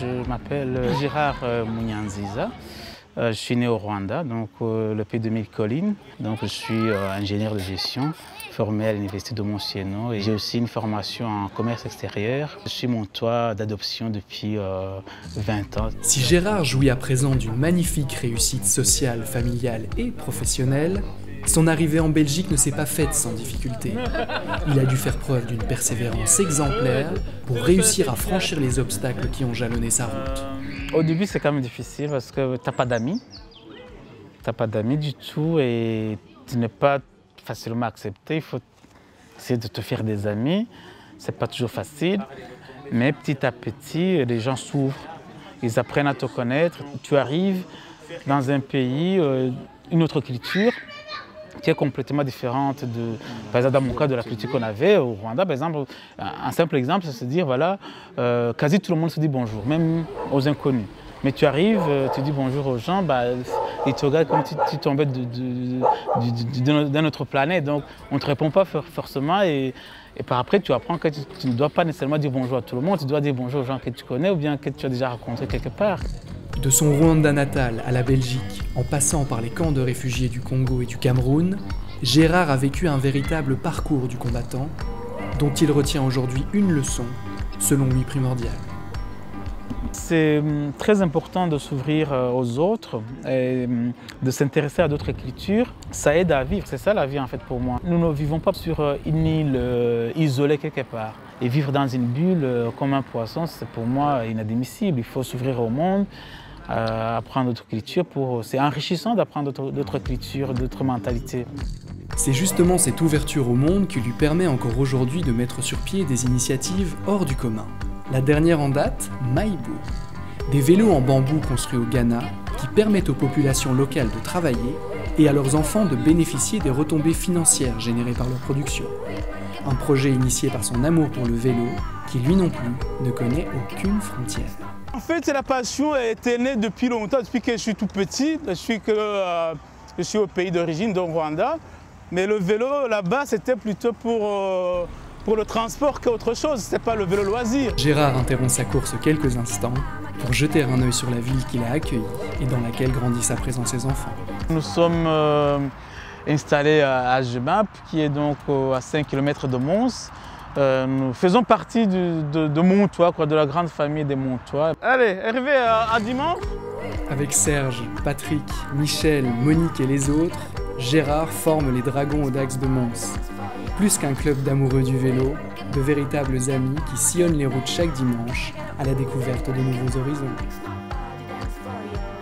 Je m'appelle Gérard Munyanziza. Je suis né au Rwanda, donc le pays de mille collines. Donc je suis ingénieur de gestion, formé à l'université de Mont-Sienno, et j'ai aussi une formation en commerce extérieur. Je suis montois d'adoption depuis 20 ans. Si Gérard jouit à présent d'une magnifique réussite sociale, familiale et professionnelle, son arrivée en Belgique ne s'est pas faite sans difficulté. Il a dû faire preuve d'une persévérance exemplaire pour réussir à franchir les obstacles qui ont jalonné sa route. Au début, c'est quand même difficile parce que tu n'as pas d'amis. Tu n'as pas d'amis du tout et tu n'es pas facilement accepté. Il faut essayer de te faire des amis. Ce n'est pas toujours facile, mais petit à petit, les gens s'ouvrent. Ils apprennent à te connaître. Tu arrives dans un pays, une autre culture, qui est complètement différente par exemple, dans mon cas, de la culture qu'on avait au Rwanda. Par exemple, un simple exemple, c'est se dire, voilà, quasi tout le monde se dit bonjour, même aux inconnus. Mais tu arrives, tu dis bonjour aux gens, bah, ils te regardent comme si tu tombais d'un autre planète. Donc, on ne te répond pas forcément et par après, tu apprends que tu ne dois pas nécessairement dire bonjour à tout le monde, tu dois dire bonjour aux gens que tu connais ou bien que tu as déjà rencontrés quelque part. De son Rwanda natal à la Belgique, en passant par les camps de réfugiés du Congo et du Cameroun, Gérard a vécu un véritable parcours du combattant, dont il retient aujourd'hui une leçon, selon lui primordiale. C'est très important de s'ouvrir aux autres et de s'intéresser à d'autres cultures. Ça aide à vivre, c'est ça la vie en fait pour moi. Nous ne vivons pas sur une île isolée quelque part. Et vivre dans une bulle comme un poisson, c'est pour moi inadmissible. Il faut s'ouvrir au monde, apprendre d'autres cultures. C'est enrichissant d'apprendre d'autres cultures, d'autres mentalités. C'est justement cette ouverture au monde qui lui permet encore aujourd'hui de mettre sur pied des initiatives hors du commun. La dernière en date, Maïbou. Des vélos en bambou construits au Ghana qui permettent aux populations locales de travailler et à leurs enfants de bénéficier des retombées financières générées par leur production. Un projet initié par son amour pour le vélo qui, lui non plus, ne connaît aucune frontière. En fait, la passion était née depuis longtemps, depuis que je suis tout petit. Je suis au pays d'origine, donc Rwanda. Mais le vélo, là-bas, c'était plutôt pour le transport qu'autre chose. Ce n'était pas le vélo loisir. Gérard interrompt sa course quelques instants pour jeter un œil sur la ville qu'il a accueillie et dans laquelle grandissent à présent ses enfants. Nous sommes installés à Jebap, qui est donc à 5 km de Mons. Nous faisons partie de Montois, de la grande famille des Montois. Allez, arrivé à dimanche. Avec Serge, Patrick, Michel, Monique et les autres, Gérard forme les Dragons Audax de Mons. Plus qu'un club d'amoureux du vélo, de véritables amis qui sillonnent les routes chaque dimanche à la découverte de nouveaux horizons.